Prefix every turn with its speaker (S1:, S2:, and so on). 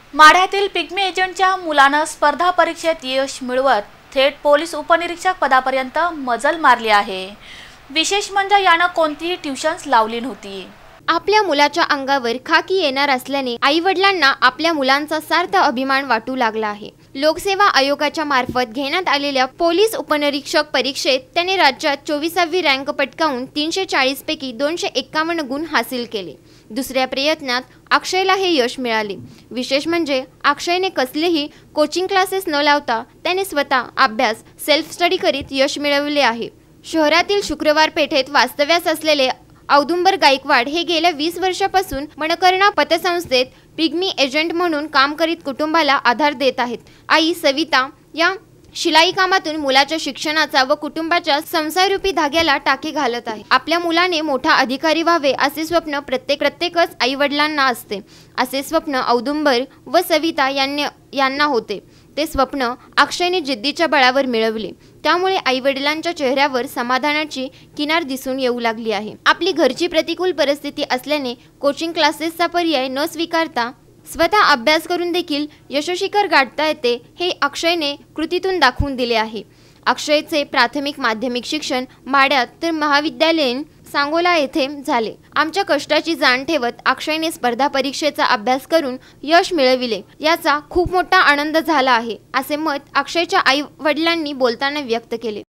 S1: माढ्यातील pygmy एजंटच्या मुलानं स्पर्धा परीक्षेत यश मिळवत थेट पोलीस उपनिरीक्षक पदापर्यंत मजल मारली आहे। विशेष म्हणजे यानं कोणतीही ट्युशन्स लावली नव्हती।
S2: आपल्या मुलाच्या अंगावर खाकी येणार असल्याने आईवडिलांना आपल्या मुलांचा सार्थ अभिमान वाटू लागला आहे। लोकसेवा आयोगाच्या मार्फत घेण्यात आलेल्या पोलीस उपनिरीक्षक परीक्षेत त्याने राज्यात 24वी रँक पटकावून 340 पैकी 251 गुण हासिल केले। दुसऱ्या प्रयत्नात अक्षयला हे यश मिळाले। विशेष म्हणजे अक्षयने कसलेही कोचिंग क्लासेस न लावता त्याने स्वतः अभ्यास सेल्फ स्टडी करीत यश मिळवले आहे। शहरातील शुक्रवार पेठेत वास्तव्यास असलेले औदुंबर गायकवाड हे गेल्या 20 वर्षापासून मनकर्णा पतसंस्थेत पिग्मी एजंट म्हणून काम करीत कुटुंबाला आधार देत आहेत। आई सविता या शिलाई कामातून मुलाच्या शिक्षणाचा व कुटुंबाच्या संसाररूपी धाग्याला टाके घालत आहे। आपल्या मुलाने मोठा अधिकारी व्हावे असे स्वप्न प्रत्येकच आई वडिलांना असते। असे स्वप्न औदुंबर व सविता यांना होते। ते स्वप्न अक्षयने जिद्दीच्या बळावर मिळवले। त्यामुळे आई वडिलांच्या चेहऱ्यावर समाधानाची किनार दिसून येऊ लागली आहे। आपली घरची प्रतिकूल परिस्थिती असल्याने कोचिंग क्लासेसचा पर्याय न स्वीकारता स्वतः अभ्यास करून देखील यशोशिखर गाठता येते हे अक्षयने कृतीतून दाखवून दिले आहे। अक्षयचे प्राथमिक माध्यमिक शिक्षण माढ्यात तर महाविद्यालयीन सांगोला येथे झाले। आमच्या कष्टाची जाण ठेवत अक्षयने स्पर्धा परीक्षेचा अभ्यास करून यश मिळविले, याचा खूप मोठा आनंद झाला आहे, असे मत अक्षयच्या आई वडिलांनी बोलताना व्यक्त केले।